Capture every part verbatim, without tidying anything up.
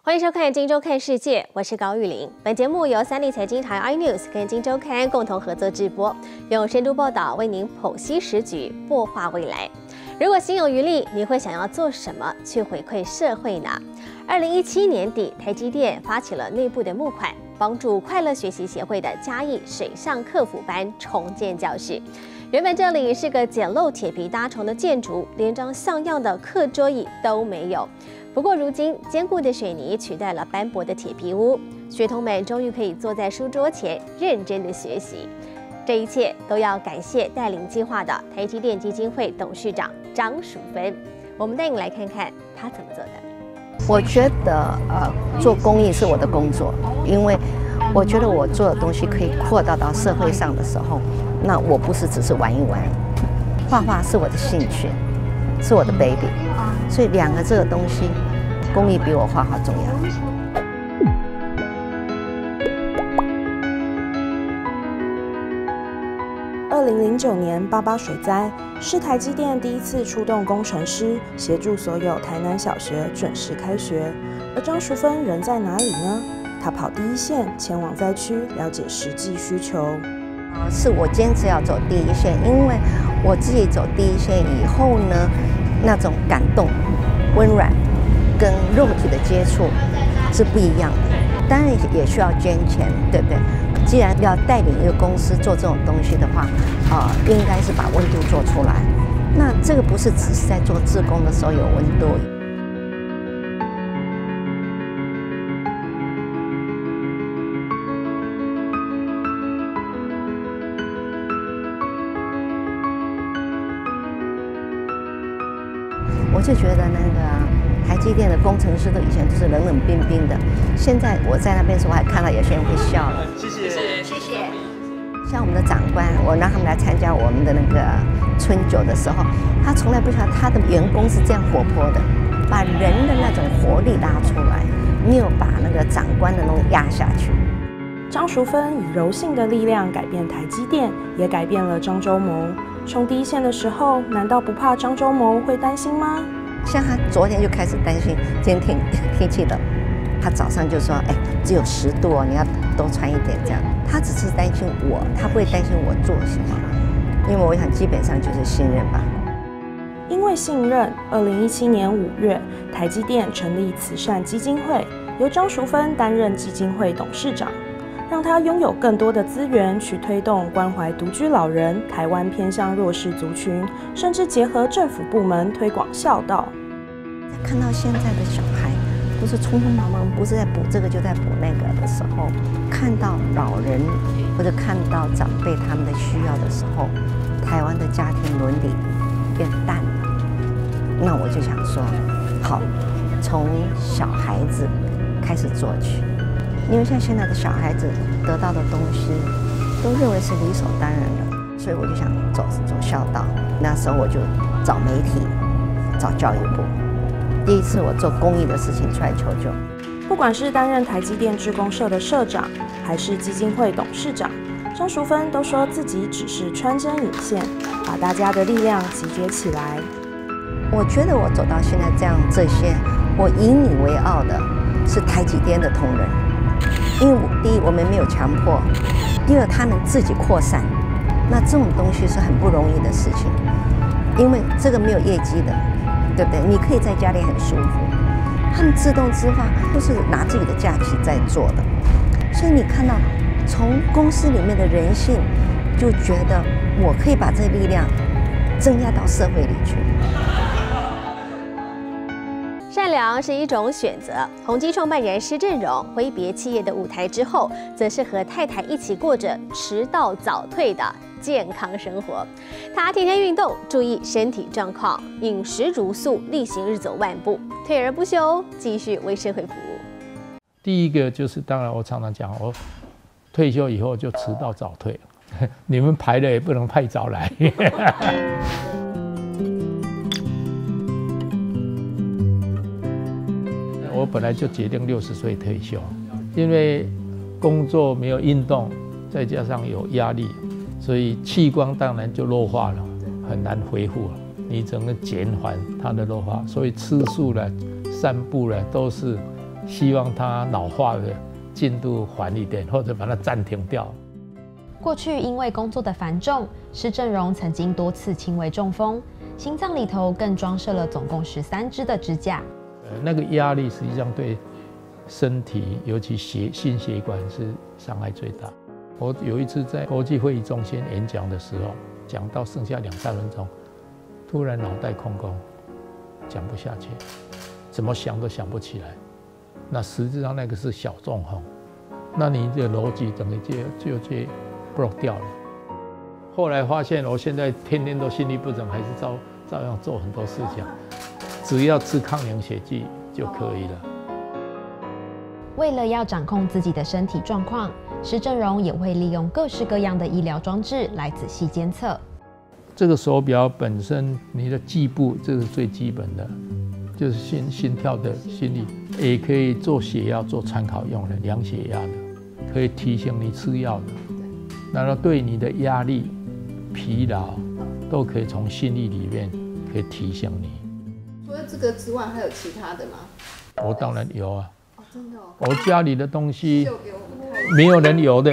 欢迎收看《今周看世界》，我是高玉玲。本节目由三立财经台 iNews 跟《今周刊》共同合作直播，用深度报道为您剖析时局，擘画未来。如果心有余力，你会想要做什么去回馈社会呢？二零一七年底，台积电发起了内部的募款，帮助快乐学习协会的嘉义水上客服班重建教室。原本这里是个简陋铁皮搭成的建筑，连张像样的课桌椅都没有。不过如今，坚固的水泥取代了斑驳的铁皮屋，学童们终于可以坐在书桌前认真的学习。这一切都要感谢带领计划的台积电基金会董事长张淑芬。我们带你来看看他怎么做的。 我觉得呃，做公益是我的工作，因为我觉得我做的东西可以扩大到社会上的时候，那我不是只是玩一玩，画画是我的兴趣，是我的 baby， 所以两个这个东西，公益比我画画重要。 二零零九年八八水灾是台积电第一次出动工程师协助所有台南小学准时开学，而张淑芬人在哪里呢？她跑第一线，前往灾区了解实际需求。 啊，是我坚持要走第一线，因为我自己走第一线以后呢，那种感动、温软跟肉体的接触是不一样的。当然也需要捐钱，对不对？既然要带领一个公司做这种东西的话，啊、呃，应该是把温度做出来。那这个不是只是在做志工的时候有温度。我就觉得那个台积电的工程师都以前都是冷冷冰冰的，现在我在那边的时候，我还看到有些人会笑了。 谢谢，谢谢。 像我们的长官，我让他们来参加我们的那个春酒的时候，他从来不晓得他的员工是这样活泼的，把人的那种活力拉出来，没有把那个长官的那种压下去。 张淑芬以柔性的力量改变台积电，也改变了张忠谋。冲第一线的时候，难道不怕张忠谋会担心吗？ 像他昨天就开始担心今天天天气冷，他早上就说：“哎，只有十度哦，你要多穿一点。”这样，他只是担心我，他不会担心我做什么，因为我想基本上就是信任吧。 因为信任，二零一七年五月，台积电成立慈善基金会，由张淑芬担任基金会董事长。让他拥有更多的资源去推动关怀独居老人、台湾偏向弱势族群，甚至结合政府部门推广孝道。 看到现在的小孩都是匆匆忙忙，不是在补这个就在补那个的时候，看到老人或者看到长辈他们的需要的时候，台湾的家庭伦理变淡了。那我就想说，好，从小孩子开始做起。因为像现在的小孩子得到的东西，都认为是理所当然的，所以我就想走走孝道。那时候我就找媒体，找教育部。第一次我做公益的事情出来求救。 不管是担任台积电志工社的社长，还是基金会董事长，张淑芬都说自己只是穿针引线，把大家的力量集结起来。 我觉得我走到现在这样，这些我引以为傲的是台积电的同仁。因为第一，我们没有强迫；第二，他们自己扩散。那这种东西是很不容易的事情，因为这个没有业绩的，对不对？你可以在家里很舒服，他们自动自发都是拿自己的假期在做的。所以你看到从公司里面的人性，就觉得我可以把这力量增压到社会里去。 善良是一种选择。宏基创办人施振荣挥别企业的舞台之后，则是和太太一起过着迟到早退的健康生活。他天天运动，注意身体状况，饮食如素，例行日走万步，退而不休，继续为社会服务。 第一个就是，当然我常常讲，我退休以后就迟到早退，你们排了也不能太早来。我本来就决定六十岁退休，因为工作没有运动，再加上有压力，所以器官当然就弱化了，很难恢复了。你整个减缓它的弱化，所以吃素了、散步了都是希望它老化的进度缓一点，或者把它暂停掉。 过去因为工作的繁重，施正荣曾经多次轻微中风，心脏里头更装设了总共十三支的支架。 呃，那个压力实际上对身体，尤其血心血管是伤害最大。我有一次在国际会议中心演讲的时候，讲到剩下两三分钟，突然脑袋空空，讲不下去，怎么想都想不起来。那实际上那个是小中风，那你的逻辑整个就就就 block 掉了。后来发现，我现在天天都心律不整，还是照照样做很多事情，只要吃抗凝血剂就可以了。 为了要掌控自己的身体状况，施正荣也会利用各式各样的医疗装置来仔细监测。 这个手表本身，你的计步这是最基本的，就是心心跳的心率，也可以做血压做参考用的，量血压的，可以提醒你吃药的。然后对你的压力、疲劳，都可以从心率里面可以提醒你。 除了这个之外，还有其他的吗？ 我当然有啊。 哦，真的哦。 我家里的东西秀给我们看， 没有人有的。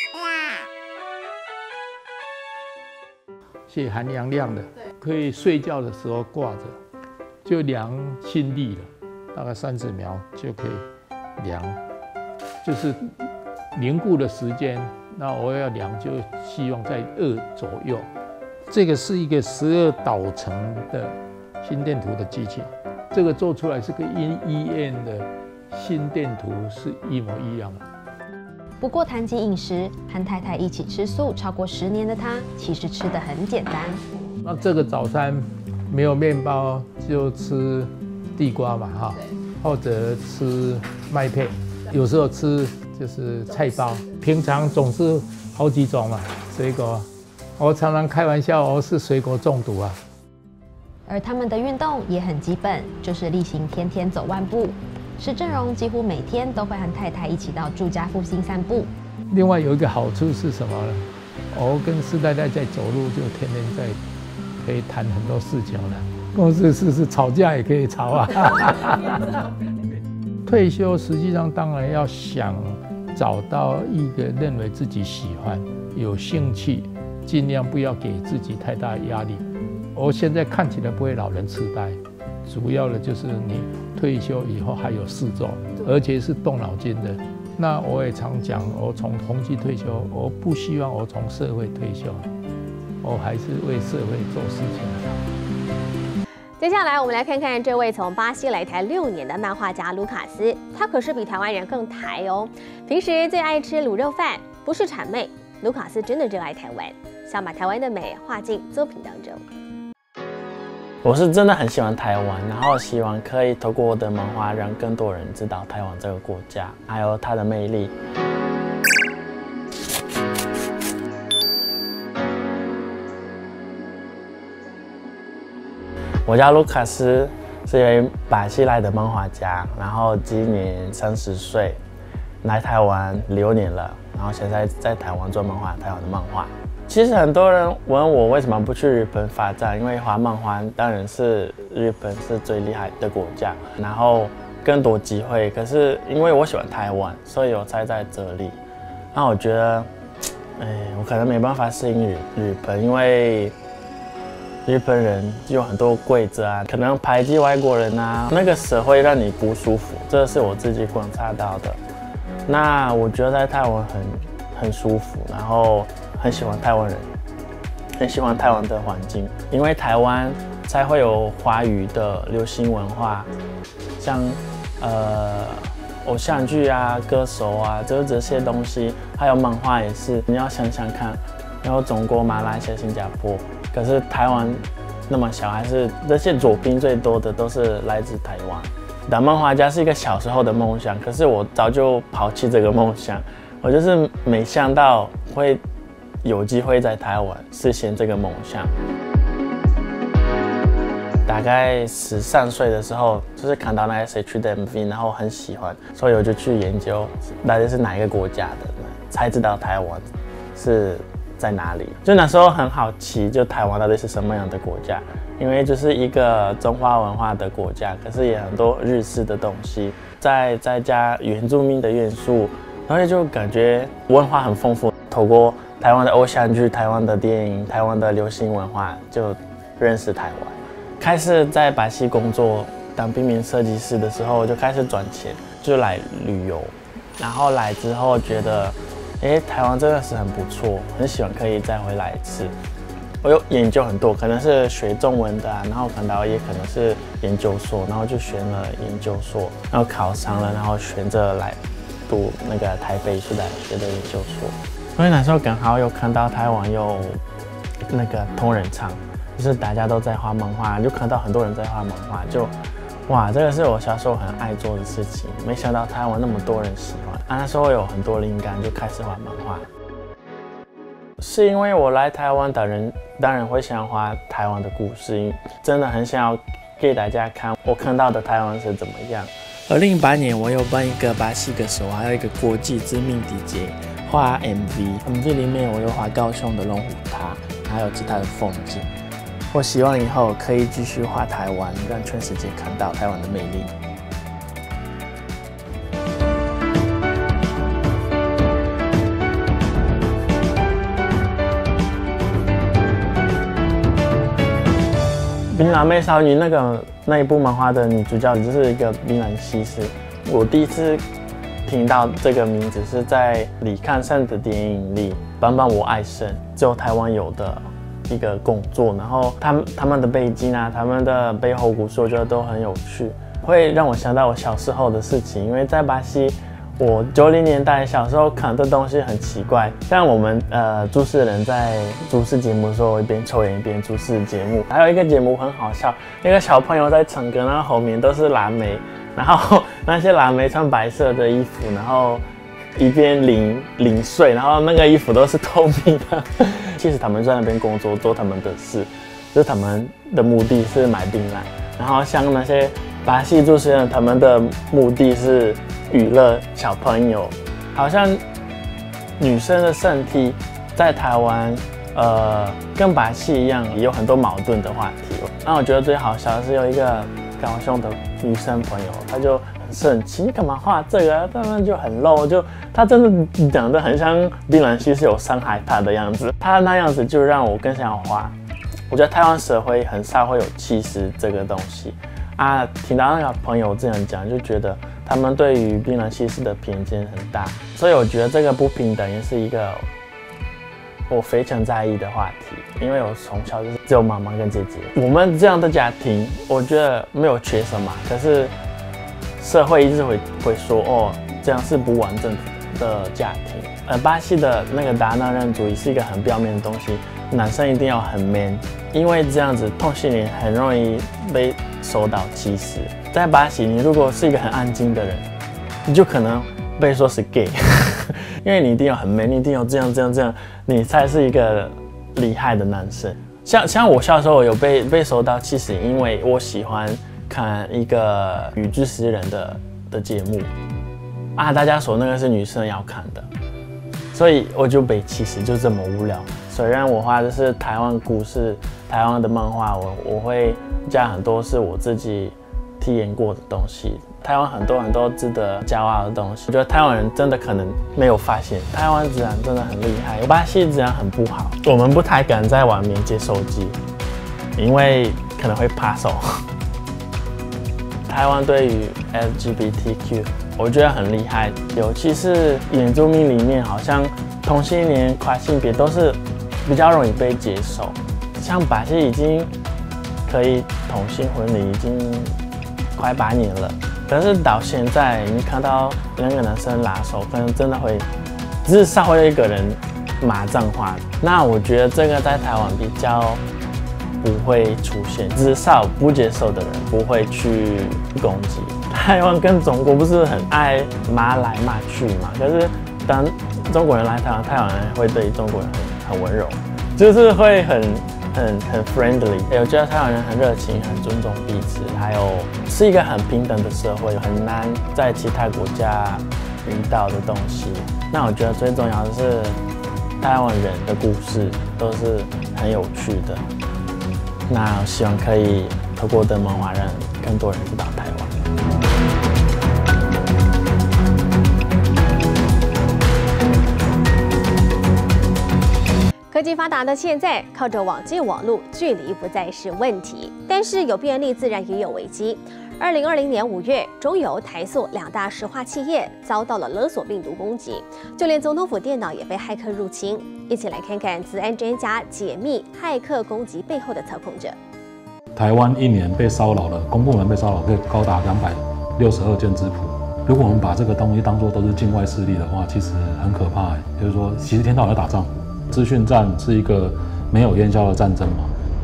血含氧量的，可以睡觉的时候挂着，就量心率了，大概三十秒就可以量，就是凝固的时间。那我要量，就希望在二左右。这个是一个十二导程的心电图的机器，这个做出来是跟医院的心电图是一模一样的。 不过谈及饮食，和太太一起吃素超过十年的他，其实吃得很简单。 那这个早餐没有面包，就吃地瓜嘛，哈，或者吃麦片，有时候吃就是菜包。平常总是好几种嘛，水果。我常常开玩笑，我是水果中毒啊。 而他们的运动也很基本，就是例行天天走万步。施正荣几乎每天都会和太太一起到住家附近散步。 另外有一个好处是什么呢？我跟施太太在走路，就天天在可以谈很多事情了。公司事是吵架也可以吵啊。退休实际上当然要想找到一个认为自己喜欢、有兴趣，尽量不要给自己太大压力。我现在看起来不会老人痴呆，主要的就是你退休以后还有事做，而且是动脑筋的。那我也常讲，我从宏基退休，我不希望我从社会退休，我还是为社会做事情。 接下来我们来看看这位从巴西来台六年的漫画家卢卡斯，他可是比台湾人更台哦。平时最爱吃卤肉饭，不是谄媚，卢卡斯真的热爱台湾，想把台湾的美画进作品当中。 我是真的很喜欢台湾，然后希望可以透过我的漫画让更多人知道台湾这个国家，还有它的魅力。我叫卢卡斯，是一位巴西来的漫画家，然后今年三十岁，来台湾六年了，然后现在在台湾做漫画，台湾的漫画。其实很多人问我为什么不去日本发展，因为画漫画当然是日本是最厉害的国家，然后更多机会。可是因为我喜欢台湾，所以我才在这里。那我觉得，哎，我可能没办法适应日日本，因为日本人有很多规则啊，可能排挤外国人啊，那个社会让你不舒服，这是我自己观察到的。那我觉得在台湾很很舒服，然后很喜欢台湾人，很喜欢台湾的环境，因为台湾才会有华语的流行文化，像呃偶像剧啊、歌手啊，就是这些东西，还有漫画也是。你要想想看，然后中国、马来西亚、新加坡，可是台湾那么小，还是这些作品最多的都是来自台湾。当漫画家是一个小时候的梦想，可是我早就抛弃这个梦想，我就是没想到会有机会在台湾实现这个梦想。大概十三岁的时候，就是看到那 S H 的 M V， 然后很喜欢，所以我就去研究到底是哪一个国家的，才知道台湾是在哪里。就那时候很好奇，就台湾到底是什么样的国家？因为就是一个中华文化的国家，可是也很多日式的东西，再再加原住民的元素，然后就感觉文化很丰富。透过台湾的偶像剧、台湾的电影、台湾的流行文化，就认识台湾。开始在巴西工作当平面设计师的时候，就开始赚钱，就来旅游。然后来之后觉得，哎，台湾真的是很不错，很喜欢可以再回来一次。我有研究很多，可能是学中文的啊，然后可能也可能是研究所，然后就选了研究所，然后考上了，然后选择来读那个台北艺术大学的研究所。所以那时候刚好有看到台湾有那个同人场，就是大家都在画漫画，就看到很多人在画漫画，就哇，这个是我小时候很爱做的事情。没想到台湾那么多人喜欢，啊，那时候有很多灵感，就开始画漫画。是因为我来台湾的人，当然会想画台湾的故事，真的很想要给大家看我看到的台湾是怎么样。二零一八年，我有帮一个巴西歌手，还有一个国际知名 D J 画 M V，M V 里面我有画高雄的龙虎塔，还有其他的风景。我希望以后可以继续画台湾，让全世界看到台湾的魅力。槟榔妹少女那个那一部漫画的女主角就是一个槟榔西施。我第一次听到这个名字是在李康生的电影里，《帮帮我爱神》，只有台湾有的一个工作。然后他们他们的背景啊，他们的背后故事，我觉得都很有趣，会让我想到我小时候的事情。因为在巴西，我九零年代小时候看的东西很奇怪，像我们呃主持人在主持节目的时候一边抽烟一边主持节目，还有一个节目很好笑，那个小朋友在唱歌，然后后面都是蓝莓，然后那些蓝莓穿白色的衣服，然后一边淋淋水，然后那个衣服都是透明的。其实他们在那边工作做他们的事，就是他们的目的是买槟榔，然后像那些巴西主持人，他们的目的是娱乐小朋友。好像女生的身体在台湾，呃，跟巴西一样，也有很多矛盾的话题。那我觉得最好笑的是有一个高雄的女生朋友，她就很生气，你干嘛画这个？他们就很 low， 就她真的讲得很像槟榔西施有伤害她的样子。她那样子就让我更想要画。我觉得台湾社会很少会有气势这个东西啊。听到那个朋友这样讲，就觉得他们对于槟榔西施的偏见很大，所以我觉得这个不平等也是一个我非常在意的话题。因为我从小就是只有妈妈跟姐姐，我们这样的家庭，我觉得没有缺什么，可是社会一直会会说哦，这样是不完整的家庭。呃，巴西的那个大男人主义是一个很表面的东西，男生一定要很 man， 因为这样子同性恋很容易被受到歧视。在巴西，你如果是一个很安静的人，你就可能被说是 gay， 因为你一定要很 man， 你一定要这样这样这样，你才是一个厉害的男生。像像我小时候有被被受到歧视，因为我喜欢看一个女主持人的的节目啊，大家说那个是女生要看的，所以我就被歧视，就这么无聊。虽然我画的是台湾故事、台湾的漫画，我我会加很多是我自己体验过的东西。台湾很多很多值得骄傲的东西，我觉得台湾人真的可能没有发现，台湾治安真的很厉害，巴西治安很不好。我们不太敢在外面接手机，因为可能会扒手。台湾对于 L G B T Q， 我觉得很厉害，尤其是原住民里面，好像同性恋、跨性别都是比较容易被接受。像巴西已经可以同性婚礼已经快八年了，但是到现在你看到两个男生拉手，可能真的会至少会有一个人骂脏话。那我觉得这个在台湾比较不会出现，至少不接受的人不会去攻击。台湾跟中国不是很爱骂来骂去嘛？可是当中国人来台湾，台湾人会对中国人很很温柔，就是会很很很 friendly。我觉得台湾人很热情，很尊重彼此，还有是一个很平等的社会，很难在其他国家遇到的东西。那我觉得最重要的是，台台湾人的故事都是很有趣的。那希望可以透过灯漫画让更多人知道台湾。 科技发达的现在，靠着网际网络，距离不再是问题。但是有便利，自然也有危机。二零二零年五月，中油、台塑两大石化企业遭到了勒索病毒攻击，就连总统府电脑也被骇客入侵。一起来看看资安专家解密骇客攻击背后的操控者。 台湾一年被骚扰了，公部门被骚扰可以高达两百六十二件质谱。如果我们把这个东西当作都是境外势力的话，其实很可怕。就是说，其实天到晚在打仗。资讯战是一个没有烟硝的战争嘛？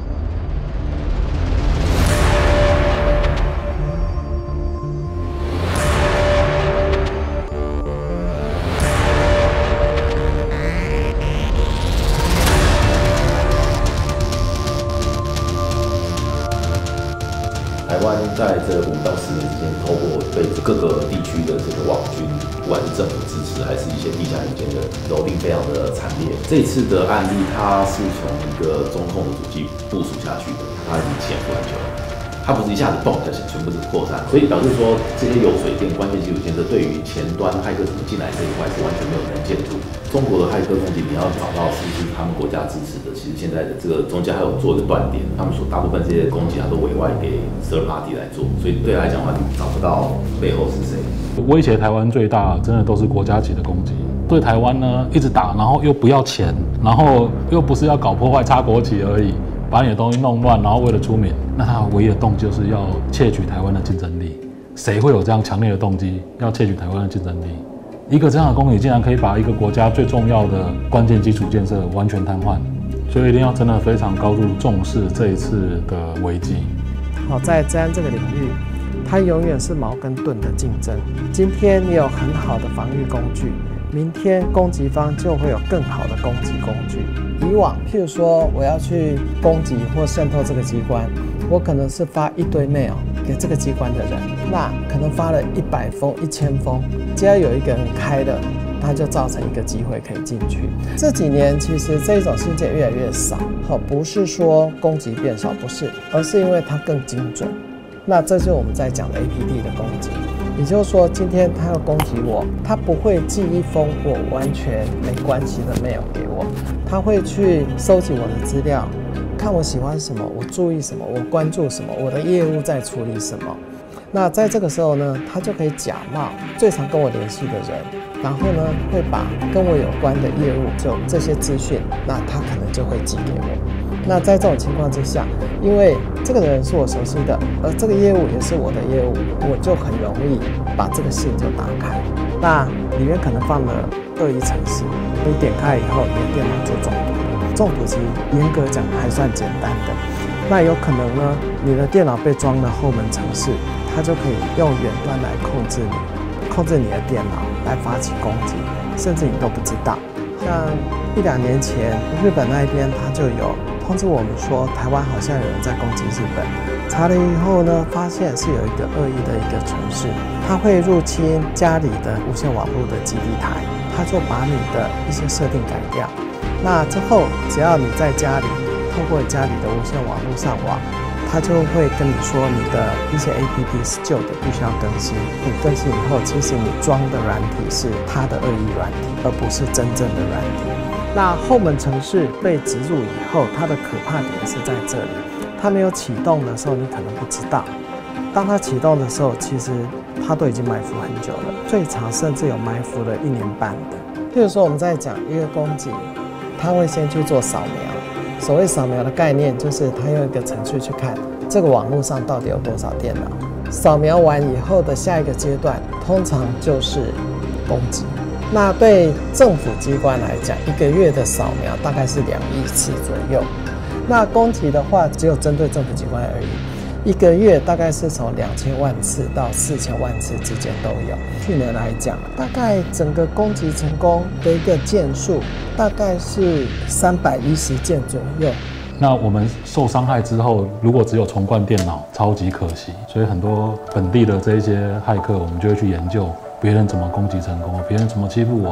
台湾在这五到十年之间，透过被各个地区的这个网军，不管是政府支持还是一些地下民间的蹂躏，非常的惨烈。这次的案例，它是从一个中控的主机部署下去的，它已经潜伏很久了。它不是一下子蹦就全部是扩散，所以表示说这些有水电、关键基础建设对于前端骇客怎么进来这一块是完全没有能见度。中国的骇客攻击，你要找到是不是他们国家支持的？其实现在的这个中间还有做一个断点，他们所大部分这些攻击啊都委外给 third party 来做，所以对他来讲的话，你找不到背后是谁。 威胁台湾最大，真的都是国家级的攻击。对台湾呢，一直打，然后又不要钱，然后又不是要搞破坏、插国旗而已。把你的东西弄乱，然后为了出名，那他唯一的动机就是要窃取台湾的竞争力。谁会有这样强烈的动机要窃取台湾的竞争力？一个这样的攻击竟然可以把一个国家最重要的关键基础建设完全瘫痪，所以一定要真的非常高度重视这一次的危机。 好，在治安这个领域，它永远是矛跟盾的竞争。今天你有很好的防御工具，明天攻击方就会有更好的攻击工具。以往，譬如说我要去攻击或渗透这个机关，我可能是发一堆 mail 给这个机关的人，那可能发了一百封、一千封，只要有一个人开了，它就造成一个机会可以进去。这几年其实这种信件越来越少，好，不是说攻击变少，不是，而是因为它更精准。那这就是我们在讲的 A P T 的攻击。也就是说，今天他要攻击我，他不会寄一封我完全没关系的 mail 给我，他会去收集我的资料，看我喜欢什么，我注意什么，我关注什么，我的业务在处理什么。那在这个时候呢，他就可以假冒最常跟我联系的人，然后呢，会把跟我有关的业务就这些资讯，那他可能就会寄给我。那在这种情况之下，因为这个人是我熟悉的，而这个业务也是我的业务，我就很容易把这个信就打开。那里面可能放了恶意程式，你点开以后，你的电脑就中毒。中毒其实严格讲还算简单的。那有可能呢，你的电脑被装了后门程式，它就可以用远端来控制你，控制你的电脑来发起攻击，甚至你都不知道。像一两年前，日本那边他就有通知我们说，台湾好像有人在攻击日本。查了以后呢，发现是有一个恶意的一个程式，它会入侵家里的无线网络的基地台，它就把你的一些设定改掉。那之后，只要你在家里透过家里的无线网络上网，它就会跟你说你的一些 A P P 是旧的，必须要更新。你更新以后，其实你装的软体是它的恶意软体，而不是真正的软体。那后门程式被植入以后，它的可怕点是在这里。它没有启动的时候，你可能不知道；当它启动的时候，其实它都已经埋伏很久了，最长甚至有埋伏了一年半的。譬如说，我们在讲一个攻击，它会先去做扫描。所谓扫描的概念，就是它用一个程序去看这个网络上到底有多少电脑。扫描完以后的下一个阶段，通常就是攻击。那对政府机关来讲，一个月的扫描大概是两亿次左右。那攻击的话，只有针对政府机关而已，一个月大概是从两千万次到四千万次之间都有。去年来讲，大概整个攻击成功的一个件数，大概是三百一十件左右。 那我们受伤害之后，如果只有重灌电脑，超级可惜。所以很多本地的这一些骇客，我们就会去研究别人怎么攻击成功，别人怎么欺负我的，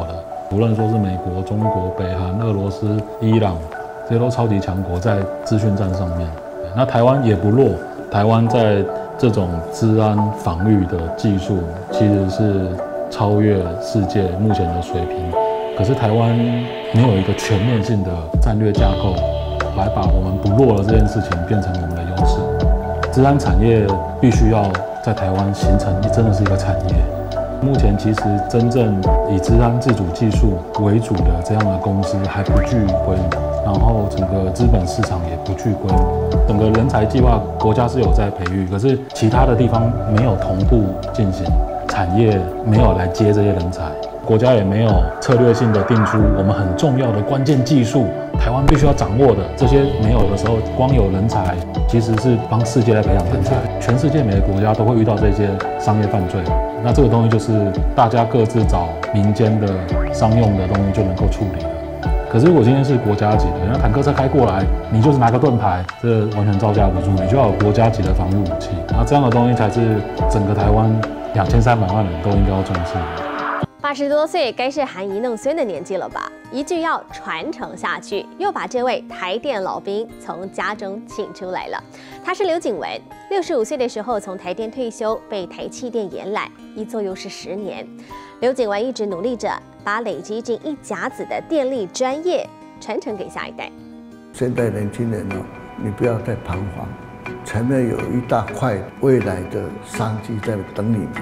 无论说是美国、中国、北韩、俄罗斯、伊朗，这些都超级强国在资讯战上面。那台湾也不弱，台湾在这种资安防御的技术其实是超越世界目前的水平。可是台湾没有一个全面性的战略架构，来把我们不弱的这件事情变成我们的优势。资安产业必须要在台湾形成，真的是一个产业。目前其实真正以资安自主技术为主的这样的公司还不具规模，然后整个资本市场也不具规模。整个人才计划国家是有在培育，可是其他的地方没有同步进行，产业没有来接这些人才，国家也没有策略性的定出我们很重要的关键技术，台湾必须要掌握的这些没有的时候，光有人才其实是帮世界来培养人才。全世界每个国家都会遇到这些商业犯罪，那这个东西就是大家各自找民间的商用的东西就能够处理了。可是如果今天是国家级的，那坦克车开过来，你就是拿个盾牌，这完全招架不住，你就要有国家级的防御武器。那这样的东西才是整个台湾两千三百万人都应该要重视的。 八十多岁该是含饴弄孙的年纪了吧？一句要传承下去，又把这位台电老兵从家中请出来了。他是刘景文，六十五岁的时候从台电退休，被台气电延揽，一做又是十年。刘景文一直努力着，把累积近一甲子的电力专业传承给下一代。 现在年轻人哦，你不要再彷徨，前面有一大块未来的商机在等你们。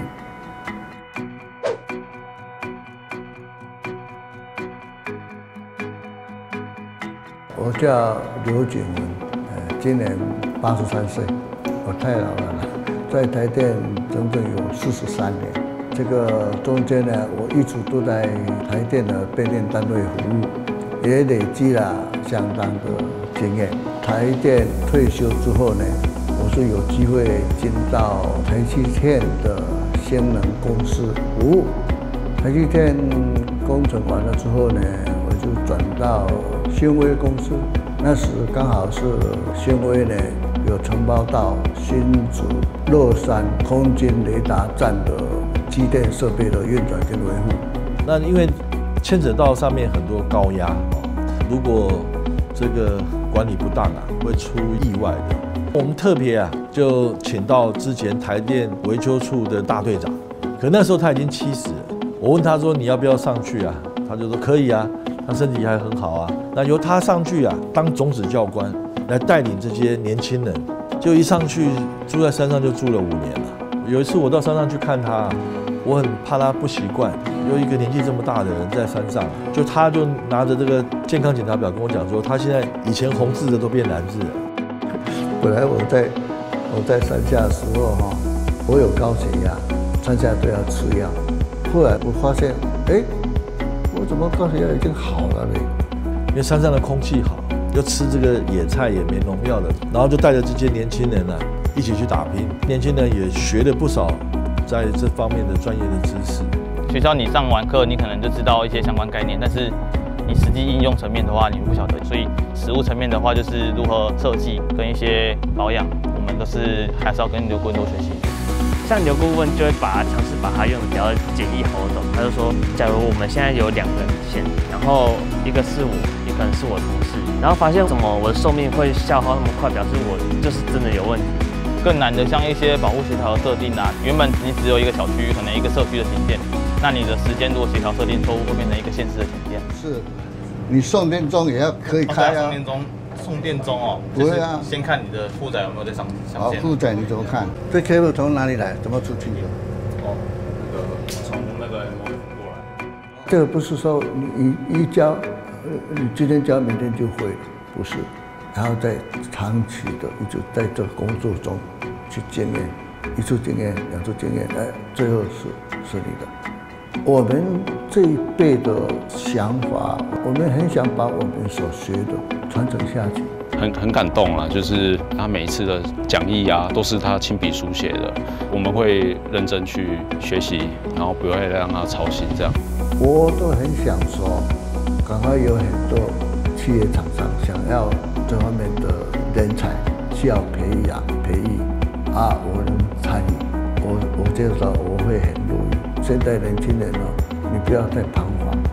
我叫刘景文，呃，今年八十三岁，我太老了啦，在台电整整有四十三年。这个中间呢，我一直都在台电的备电单位服务，也累积了相当的经验。台电退休之后呢，我是有机会进到台积电的兴能公司服务。台积电工程完了之后呢，我就转到新威公司，那时刚好是新威呢有承包到新竹乐山空军雷达站的机电设备的运转跟维护。 那因为牵扯到上面很多高压哦，如果这个管理不当啊，会出意外的。我们特别啊，就请到之前台电维修处的大队长，可那时候他已经七十了。我问他说你要不要上去啊？他就说可以啊。他身体还很好啊，那由他上去啊，当种子教官来带领这些年轻人，就一上去住在山上就住了五年了。有一次我到山上去看他，我很怕他不习惯，有一个年纪这么大的人在山上，就他就拿着这个健康检查表跟我讲说，他现在以前红字的都变蓝字了。 本来我在我在山下的时候哈，我有高血压，山下都要吃药，后来我发现，哎。我怎么高血压已经好了呢？ 因为山上的空气好，又吃这个野菜也没农药的，然后就带着这些年轻人啊一起去打拼。年轻人也学了不少在这方面的专业的知识。 学校你上完课，你可能就知道一些相关概念，但是你实际应用层面的话，你不晓得。所以实务层面的话，就是如何设计跟一些保养，我们都是还是要跟刘顾问多学习。 像刘顾问就会把它尝试把它用的比较简易好懂。他就说，假如我们现在有两个人线，然后一个是我，一个人是我同事，然后发现怎么我的寿命会消耗那么快，表示我就是真的有问题。 更难的像一些保护协调的设定啊，原本你只有一个小区，可能一个社区的停电，那你的时间如果协调设定错误，会变成一个县市的停电。 是，你送电钟也要可以开啊。 送电钟。送电钟哦， 不会啊， 先看你的负载有没有在上上线。好，负载你怎么看？这 cable 从哪里来？怎么出去？ 哦，那个从那个 M O F 过来。 这个不是说你一教，呃，你今天教明天就会，不是，然后再长期的一直在这个工作中去经验，一次经验，两次经验，哎，最后是是你的。我们这一辈的想法，我们很想把我们所学的传承下去， 很很感动啦。就是他每一次的讲义啊，都是他亲笔书写的，我们会认真去学习，然后不会让他操心这样。 我都很想说，赶快有很多企业厂商想要这方面的人才，需要培养培育啊，我能参与，我我觉得我会很乐意。现在年轻人哦，你不要再彷徨，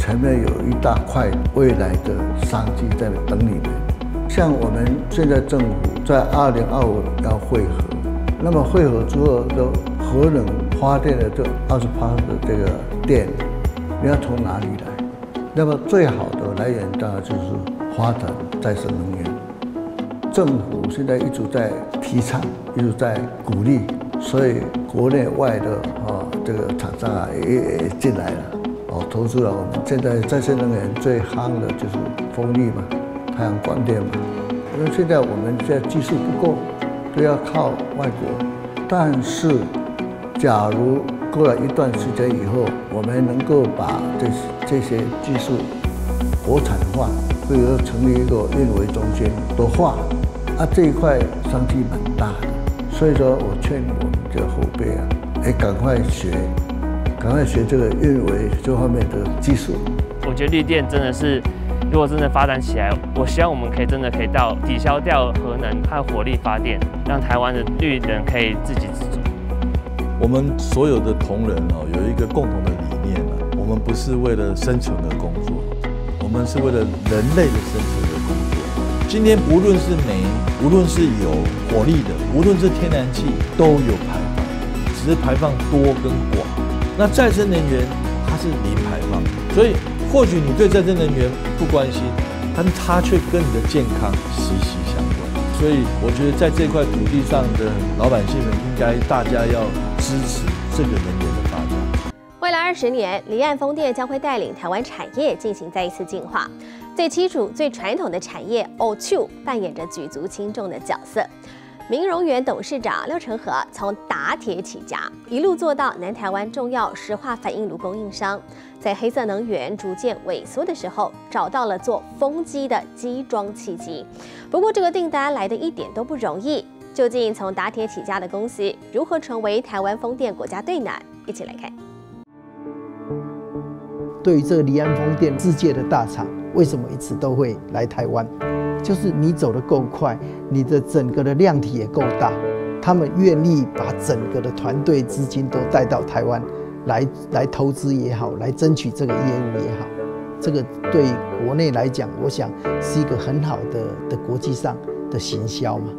前面有一大块未来的商机在等你们。像我们现在政府在二零二五要汇合，那么汇合之后的核能发电的这二十趴的这个电，你要从哪里来？那么最好的来源当然就是发展再生能源。政府现在一直在提倡，一直在鼓励，所以国内外的啊这个厂商啊也也进来了，哦投资了。我们现在再生能源最夯的就是风力嘛，太阳光电嘛。因为现在我们现在技术不够，都要靠外国。但是，假如过了一段时间以后，我们能够把这这些技术国产化，比如说成立一个运维中心的话，啊这一块商机蛮大的。所以说我劝我们的后辈啊，哎赶快学，赶快学这个运维这方面的技术。 我觉得绿电真的是，如果真的发展起来，我希望我们可以真的可以到抵消掉核能和火力发电，让台湾的绿能可以自给自足。 我们所有的同仁哦，有一个共同的理念啊，我们不是为了生存的工作，我们是为了人类的生存的工作。今天无论是煤，无论是有火力的，无论是天然气，都有排放，只是排放多跟寡。那再生能源它是零排放，所以或许你对再生能源不关心，但它却跟你的健康息息相关。所以我觉得在这块土地上的老百姓们，应该大家要支持这个能源的发展。 未来二十年，离岸风电将会带领台湾产业进行再一次进化。最基础、最传统的产业欧丘扮演着举足轻重的角色。明荣园董事长廖成和从打铁起家，一路做到南台湾重要石化反应炉供应商。在黑色能源逐渐萎缩的时候，找到了做风机的机装契机。不过，这个订单来的一点都不容易。究竟从打铁起家的公司如何成为台湾风电国家队呢？一起来看。 对于这个离岸风电世界的大厂，为什么一直都会来台湾？就是你走得够快，你的整个的量体也够大，他们愿意把整个的团队资金都带到台湾来，来投资也好，来争取这个业务也好。这个对国内来讲，我想是一个很好的的国际上的行销嘛。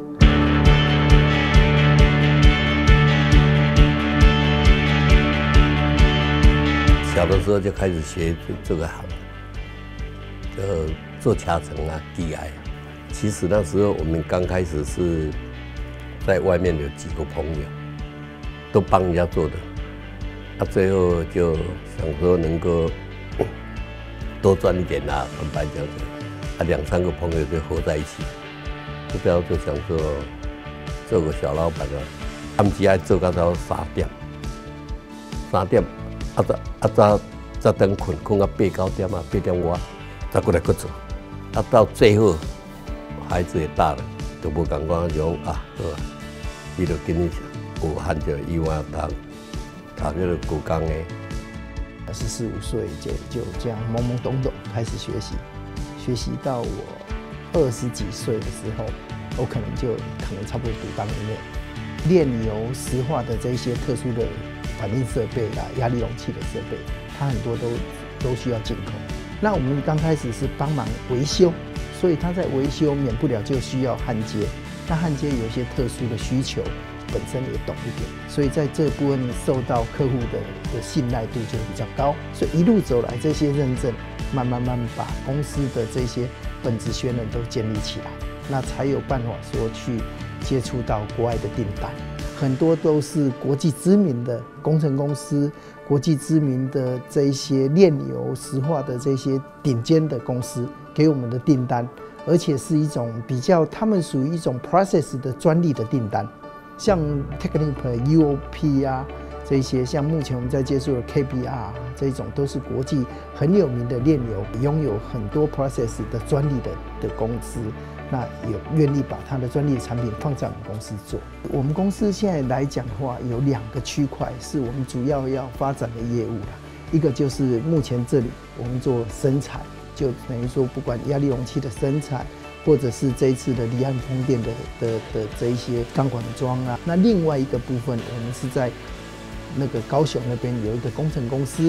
小的时候就开始学这个行，就做夹层啊、D I 啊。其实那时候我们刚开始是在外面有几个朋友，都帮人家做的。啊，最后就想说能够多赚一点啦，坦白讲，啊，两三个朋友就合在一起，目标就想说做个小老板啊。他们只爱做到到三点，三点。啊早啊早早等困，困到八九点啊，八点外再过来搁做。啊到最后孩子也大了，就无共讲就讲啊，好啊，伊就今日有喊着伊话读读迄个古工的。 十四五岁就就这样懵懵懂懂开始学习，学习到我二十几岁的时候，我可能就可能差不多读当年炼油石化的这一些特殊的反应设备啦、压力容器的设备，它很多都都需要进口。那我们刚开始是帮忙维修，所以它在维修免不了就需要焊接。那焊接有一些特殊的需求，本身也懂一点，所以在这部分受到客户的的信赖度就比较高。所以一路走来，这些认证慢慢慢把公司的这些本质学能都建立起来，那才有办法说去接触到国外的订单。很多都是国际知名的工程公司，国际知名的这一些炼油石化的这些顶尖的公司给我们的订单，而且是一种比较，他们属于一种 process 的专利的订单，像 Technip U O P 啊这些，像目前我们在接触的 K B R 这种，都是国际很有名的炼油，拥有很多 process 的专利的的公司。那有愿意把它的专利产品放在我们公司做。我们公司现在来讲的话，有两个区块是我们主要要发展的业务啦。一个就是目前这里我们做生产，就等于说不管压力容器的生产，或者是这一次的离岸风电的的的这一些钢管桩啊。那另外一个部分，我们是在那个高雄那边有一个工程公司，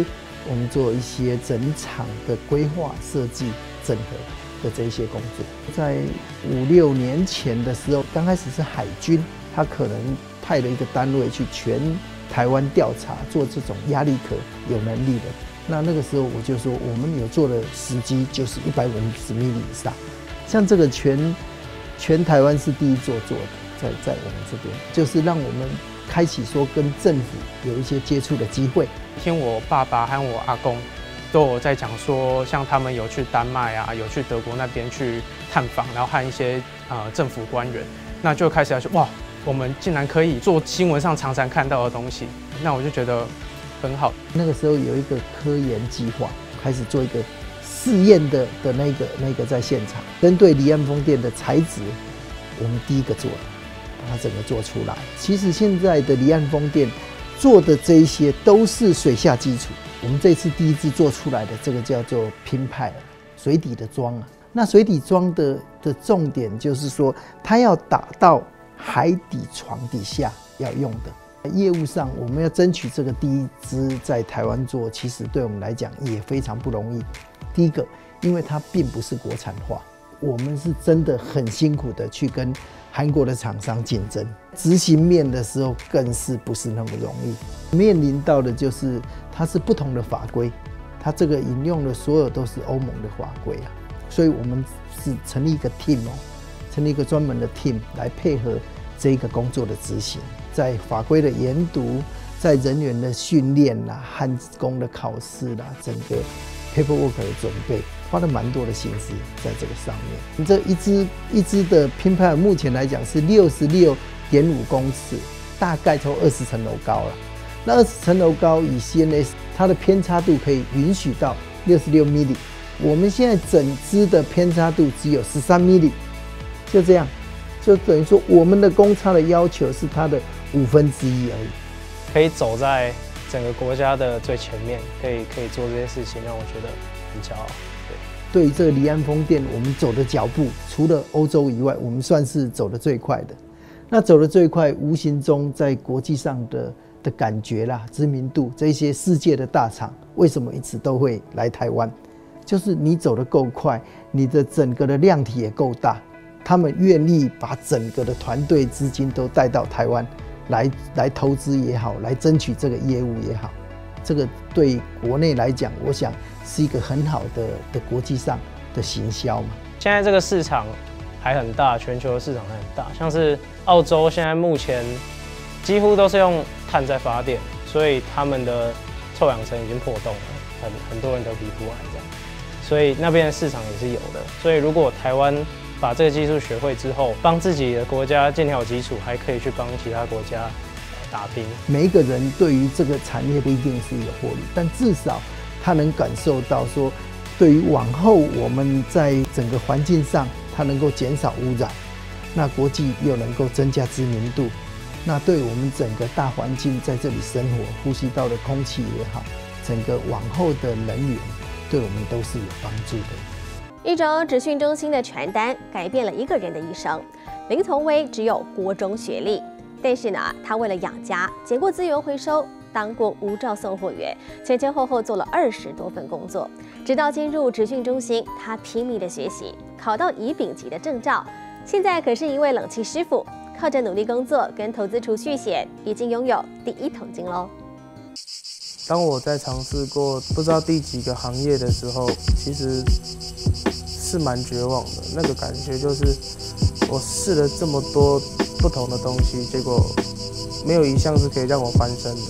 我们做一些整场的规划设计整合的这一些工作。在五六年前的时候，刚开始是海军，他可能派了一个单位去全台湾调查，做这种压力壳有能力的。那那个时候我就说，我们有做的时机就是一百五十米以上，像这个全全台湾是第一座做的，在在我们这边，就是让我们开启说跟政府有一些接触的机会。 听我爸爸和我阿公都有在讲说，像他们有去丹麦啊，有去德国那边去探访，然后和一些呃政府官员，那就开始要说哇，我们竟然可以做新闻上常常看到的东西，那我就觉得很好。 那个时候有一个科研计划，开始做一个试验的的那个那个在现场，针对离岸风电的材质，我们第一个做的，把它整个做出来。其实现在的离岸风电做的这一些都是水下基础，我们这次第一次做出来的这个叫做拼派水底的桩啊。那水底桩的的重点就是说，它要打到海底床底下要用的。业务上，我们要争取这个第一支在台湾做，其实对我们来讲也非常不容易。第一个，因为它并不是国产化，我们是真的很辛苦的去跟韩国的厂商竞争。执行面的时候更是不是那么容易，面临到的就是它是不同的法规，它这个引用的所有都是欧盟的法规啊，所以我们是成立一个 team 哦，成立一个专门的 team 来配合这一个工作的执行，在法规的研读，在人员的训练啦、焊工的考试啦，整个 paperwork 的准备，花了蛮多的心思在这个上面。这一支一支的拼派目前来讲是六十六点五公尺，大概从二十层楼高了。那二十层楼高以 C N S 它的偏差度可以允许到六十六 米，我们现在整支的偏差度只有十三 米，就这样。就等于说，我们的公差的要求是它的五分之一而已。 可以走在整个国家的最前面，可以可以做这些事情，让我觉得很骄傲。 对，对于这个离岸风电，我们走的脚步，除了欧洲以外，我们算是走得最快的。那走得最快，无形中在国际上的的感觉啦、知名度，这些世界的大厂为什么一直都会来台湾？就是你走得够快，你的整个的量体也够大。他们愿意把整个的团队资金都带到台湾来，来投资也好，来争取这个业务也好，这个对国内来讲，我想是一个很好的的国际上的行销嘛。 现在这个市场还很大，全球的市场还很大，像是澳洲现在目前几乎都是用碳在发电，所以他们的臭氧层已经破洞了，很很多人都皮肤癌这样，所以那边的市场也是有的。所以如果台湾把这个技术学会之后，帮自己的国家建立好基础，还可以去帮其他国家打拼。 每一个人对于这个产业不一定是有获利，但至少他能感受到说，对于往后我们在整个环境上，它能够减少污染，那国际又能够增加知名度，那对我们整个大环境在这里生活，呼吸到的空气也好，整个往后的人员，对我们都是有帮助的。 一张职训中心的传单改变了一个人的一生。林从威只有国中学历，但是呢，他为了养家，捡过资源回收，当过无照送货员，前前后后做了二十多份工作。直到进入职训中心，他拼命的学习，考到乙丙级的证照，现在可是一位冷气师傅，靠着努力工作跟投资储蓄险，已经拥有第一桶金喽。 当我在尝试过不知道第几个行业的时候，其实是蛮绝望的。那个感觉就是，我试了这么多不同的东西，结果没有一项是可以让我翻身的。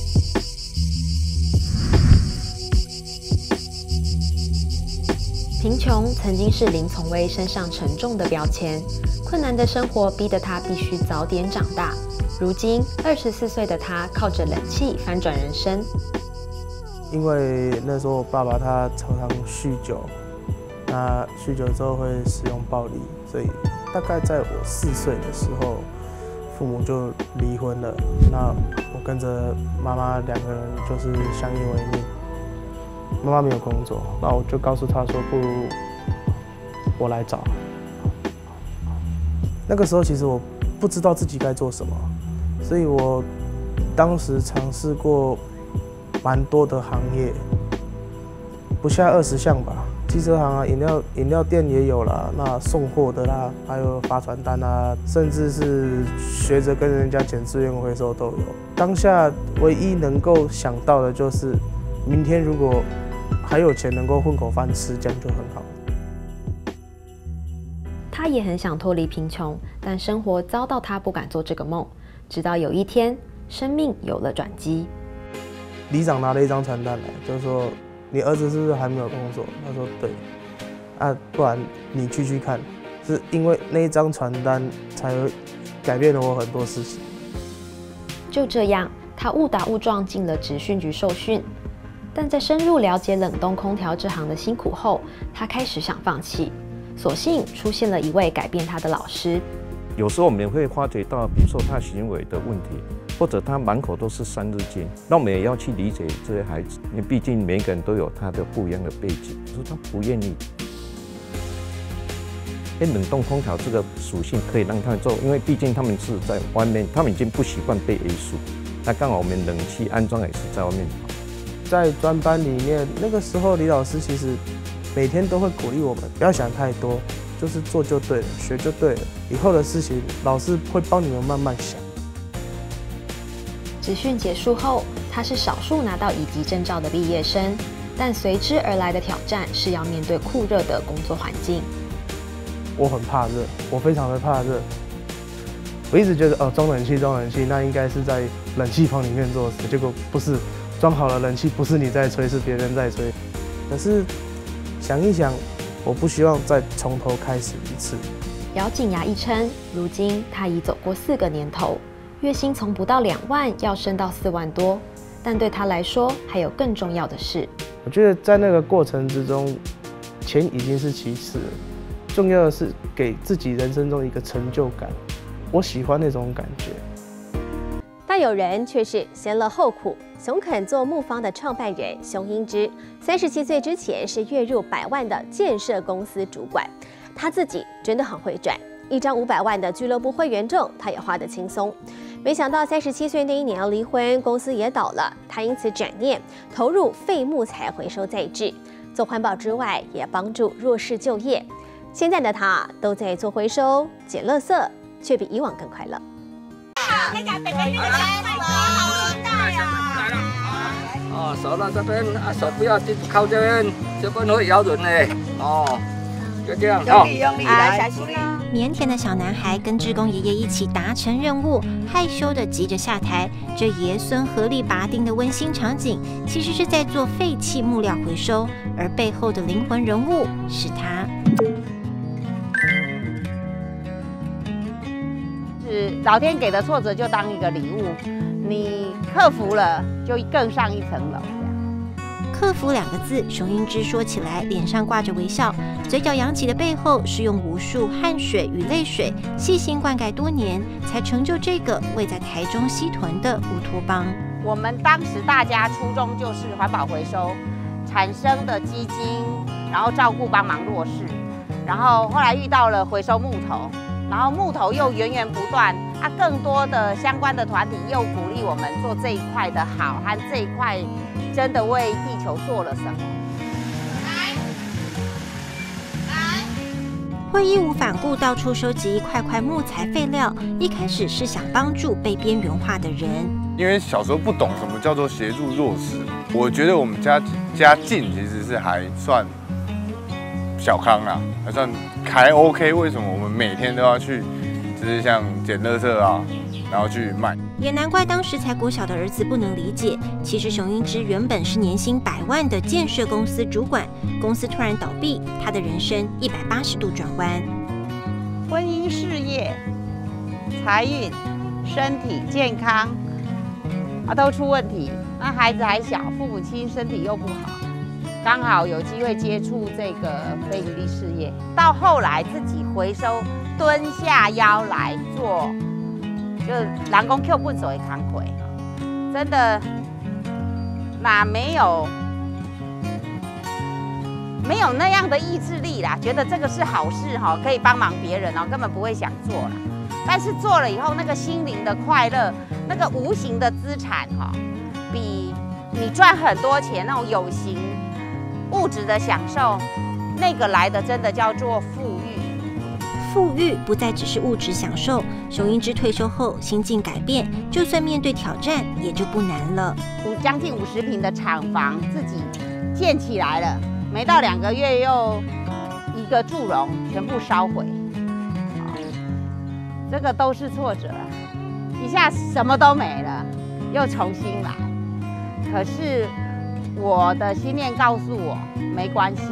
贫穷曾经是林从威身上沉重的标签，困难的生活逼得他必须早点长大。如今二十四岁的他靠着冷气翻转人生。 因为那时候我爸爸他常常酗酒，那酗酒之后会使用暴力，所以大概在我四岁的时候，父母就离婚了。那我跟着妈妈两个人就是相依为命。妈妈没有工作，那我就告诉她说，不如我来找。那个时候其实我不知道自己该做什么，所以我当时尝试过蛮多的行业， 不下二十项吧。机车行啊，饮料饮料店也有啦，那送货的啦，还有发传单啊，甚至是学着跟人家捡资源回收都有。当下唯一能够想到的就是，明天如果还有钱能够混口饭吃，这样就很好。 他也很想脱离贫穷，但生活遭到他不敢做这个梦。直到有一天，生命有了转机。 里长拿了一张传单来，就说。你儿子是不是还没有工作？他说对，啊，不然你去去看，是因为那一张传单才改变了我很多事情。 就这样，他误打误撞进了职训局受训，但在深入了解冷冻空调这行的辛苦后，他开始想放弃。所幸出现了一位改变他的老师。 有时候我们会发觉到，比如说他行为的问题。或者他满口都是三字经，那我们也要去理解这些孩子，因为毕竟每个人都有他的不一样的背景。说他不愿意，因为冷冻空调这个属性可以让他们做，因为毕竟他们是在外面，他们已经不习惯被约束。那刚好我们冷气安装也是在外面跑。 在专班里面，那个时候李老师其实每天都会鼓励我们，不要想太多，就是做就对了，学就对了。以后的事情，老师会帮你们慢慢想。 职训结束后，他是少数拿到乙级证照的毕业生，但随之而来的挑战是要面对酷热的工作环境。 我很怕热，我非常的怕热。我一直觉得哦，装冷气装冷气，那应该是在冷气房里面做事，结果不是，装好了冷气不是你在吹，是别人在吹。可是想一想，我不希望再从头开始一次。 咬紧牙一撑，如今他已走过四个年头。月薪从不到两万要升到四万多，但对他来说还有更重要的事。 我觉得在那个过程之中，钱已经是其次了，重要的是给自己人生中一个成就感。我喜欢那种感觉。 但有人却是先乐后苦。熊肯做木方的创办人熊英之，三十七岁之前是月入百万的建设公司主管，他自己真的很会赚。一张五百万的俱乐部会员证，他也花得轻松。没想到三十七岁那一年离婚，公司也倒了，他因此转念投入废木材回收再制，做环保之外，也帮助弱势就业。现在的他都在做回收、捡垃圾，却比以往更快乐。 哦，手到这边啊，手不要靠这边，这边会咬人呢。哦。就这样， 用力用力来，小心哦！腼腆的小男孩跟志工爷爷一起达成任务，害羞的急着下台。这爷孙合力拔钉的温馨场景，其实是在做废弃木料回收，而背后的灵魂人物是他。 是老天给的挫折就当一个礼物，你克服了就更上一层楼。 克服两个字，熊英之说起来脸上挂着微笑，嘴角扬起的背后是用无数汗水与泪水细心灌溉多年，才成就这个位在台中西屯的乌托邦。 我们当时大家初衷就是环保回收产生的基金，然后照顾帮忙弱势，然后后来遇到了回收木头，然后木头又源源不断，啊，更多的相关的团体又鼓励我们做这一块的好，和这一块真的为地球做了什么。 会义无反顾到处收集一块块木材废料，一开始是想帮助被边缘化的人。 因为小时候不懂什么叫做协助弱势，我觉得我们家家境其实是还算小康啦，还算还 OK。为什么我们每天都要去，就是像捡垃圾啊，然后去卖？ 也难怪当时才国小的儿子不能理解。其实熊英之原本是年薪百万的建设公司主管，公司突然倒闭，他的人生一百八十度转弯。 婚姻、事业、财运、身体健康啊都出问题。那孩子还小，父母亲身体又不好，刚好有机会接触这个非营利事业，到后来自己回收，蹲下腰来做。就人工 Q 不走的扛腿，真的哪没有没有那样的意志力啦？觉得这个是好事哈，可以帮忙别人哦，根本不会想做啦。但是做了以后，那个心灵的快乐，那个无形的资产哈，比你赚很多钱那种有形物质的享受，那个来的真的叫做富裕。 富裕不再只是物质享受，熊英芝退休后心境改变，就算面对挑战也就不难了。 五将近五十坪的厂房自己建起来了，没到两个月又一个祝融全部烧毁，这个都是挫折，一下什么都没了，又重新来。可是我的心念告诉我，没关系。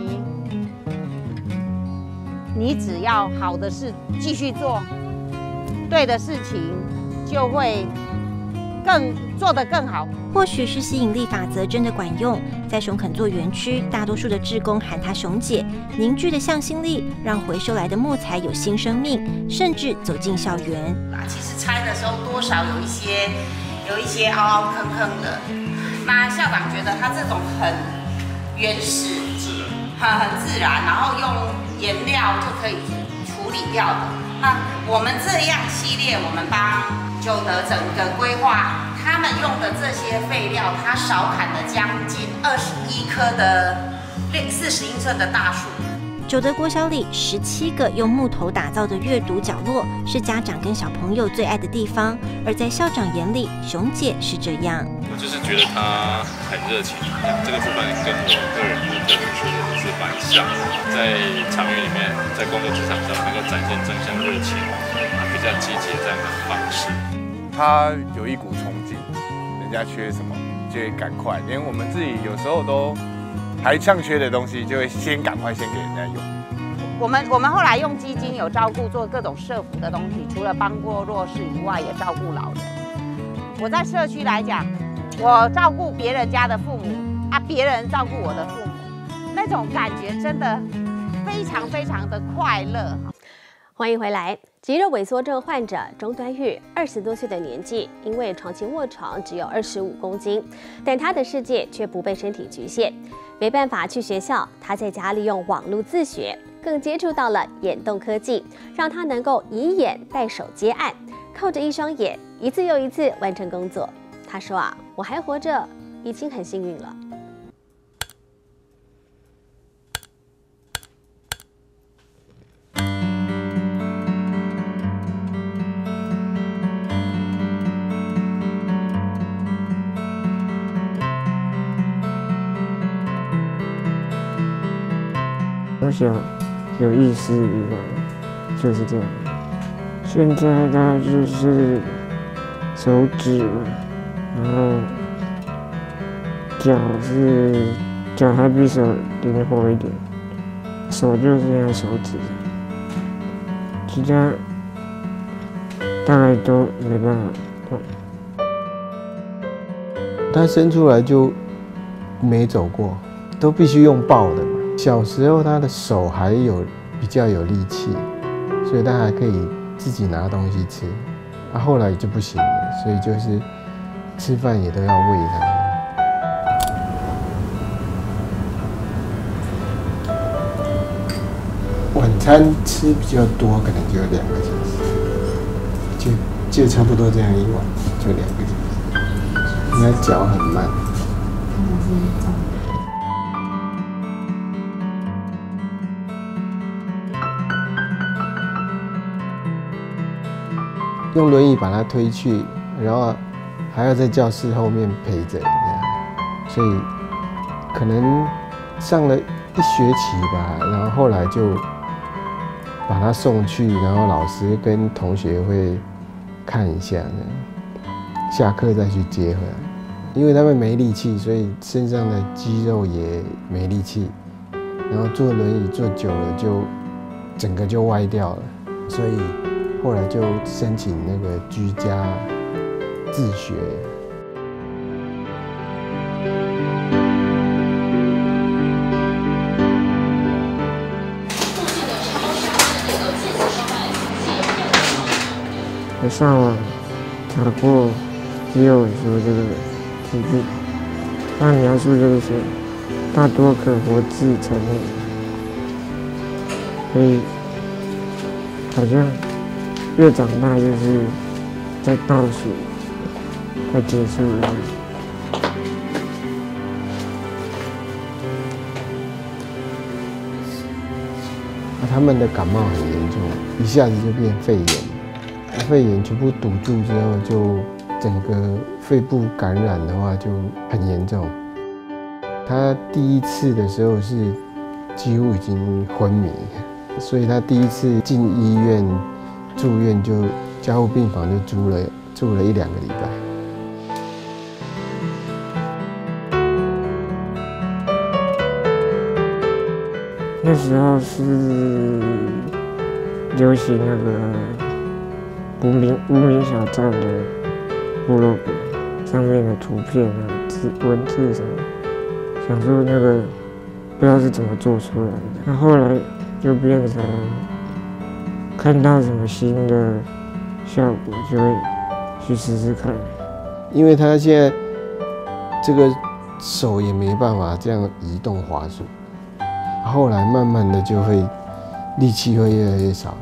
你只要好的事继续做，对的事情就会更做得更好。 或许是吸引力法则真的管用，在熊肯做园区，大多数的志工喊她熊姐，凝聚的向心力让回收来的木材有新生命，甚至走进校园。 其实拆的时候多少有一些有一些凹凹坑坑的，那校长觉得它这种很原始、很很自然，然后用颜料就可以处理掉的。那我们这样系列，我们帮九德整个规划，他们用的这些废料，它少砍了将近二十一棵的四十英寸的大树。 九德国小里十七个用木头打造的阅读角落，是家长跟小朋友最爱的地方。而在校长眼里，熊姐是这样。 我就是觉得她很热情，这个部分跟我个人的说的是蛮像，在场域里面，在工作职场上能够展现正向热情，比较积极的这样的方式。 他有一股冲劲，人家缺什么就会赶快，连我们自己有时候都。还欠缺的东西，就会先赶快先给人家用。 我们我们后来用基金有照顾做各种社福的东西，除了帮过弱势以外，也照顾老人。我在社区来讲，我照顾别人家的父母啊，别人照顾我的父母，那种感觉真的非常非常的快乐。 欢迎回来。肌肉萎缩症患者钟端玉，二十多岁的年纪，因为长期卧床，只有二十五公斤，但他的世界却不被身体局限。没办法去学校，他在家利用网络自学，更接触到了眼动科技，让他能够以眼带手接案，靠着一双眼，一次又一次完成工作。他说啊，我还活着，已经很幸运了。 从小有意识以来就是这样，现在他就是手指嘛，然后脚是脚还比手灵活一点，手就是这样手指，其他大概都没办法动。 他生出来就没走过，都必须用抱的嘛。小时候他的手还有比较有力气，所以他还可以自己拿东西吃。他、啊、后来就不行了，所以就是吃饭也都要喂他。晚餐吃比较多，可能就两个小时，就就差不多这样一碗，就两个小时。因为脚很慢。用轮椅把他推去，然后还要在教室后面陪着，这样，所以可能上了一学期吧，然后后来就把他送去，然后老师跟同学会看一下，下课再去接回来。因为他们没力气，所以身上的肌肉也没力气，然后坐轮椅坐久了就整个就歪掉了，所以后来就申请那个居家自学。 我上网查过肌肉萎缩这个疾病，它描述就是说，大多可活至成年，所以好像越长大就是在倒数，快结束了。 他们的感冒很严重，一下子就变肺炎，肺炎全部堵住之后，就整个肺部感染的话就很严重。他第一次的时候是几乎已经昏迷，所以他第一次进医院住院就加护病房就住了住了一两个礼拜。那时候是流行那个无名无名小站的部落格上面的图片啊、字文字什么，想说那个不知道是怎么做出来的。那后来就变成看到什么新的效果，就会去试试看。因为他现在这个手也没办法这样移动滑鼠。后来慢慢的就会力气会越来越少，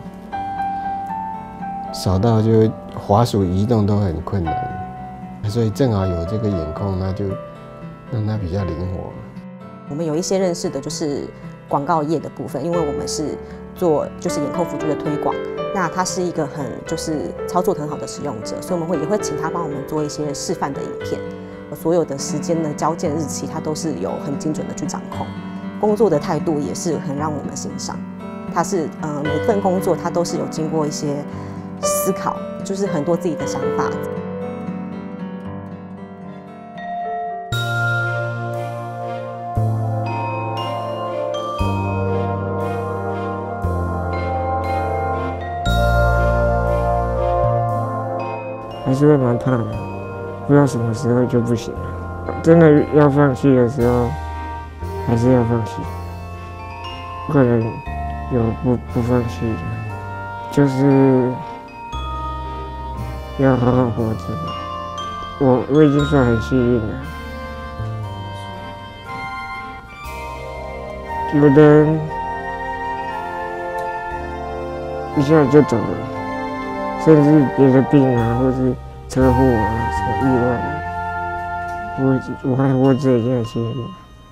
少到就滑鼠移动都很困难，所以正好有这个眼控，那就让它比较灵活。 我们有一些认识的就是广告业的部分，因为我们是做就是眼控辅助的推广，那他是一个很就是操作很好的使用者，所以我们会也会请他帮我们做一些示范的影片，所有的时间的交件日期，他都是有很精准的去掌控。工作的态度也是很让我们欣赏，他是呃每份工作他都是有经过一些思考，就是很多自己的想法。 还是会蛮怕的，不知道什么时候就不行了。真的要放弃的时候。还是要放弃，不可能有不不放弃的，就是要好好活着吧。我我已经算很幸运了，有的人一下就走了，甚至别的病啊，或是车祸啊，什么意外啊，我我还活着已经很幸运。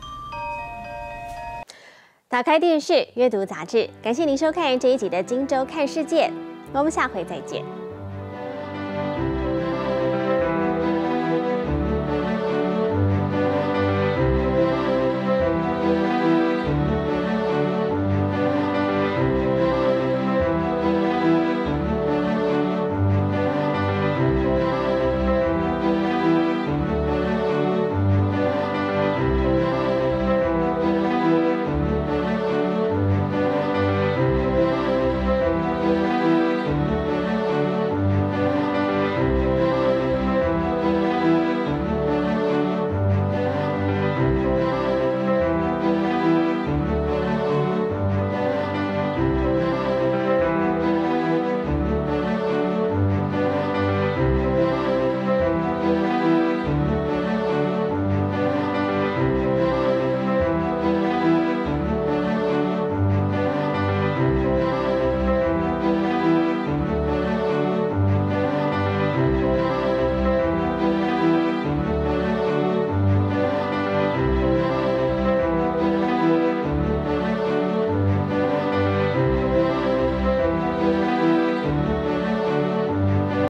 打开电视，阅读杂志，感谢您收看这一集的《荆州看世界》，我们下回再见。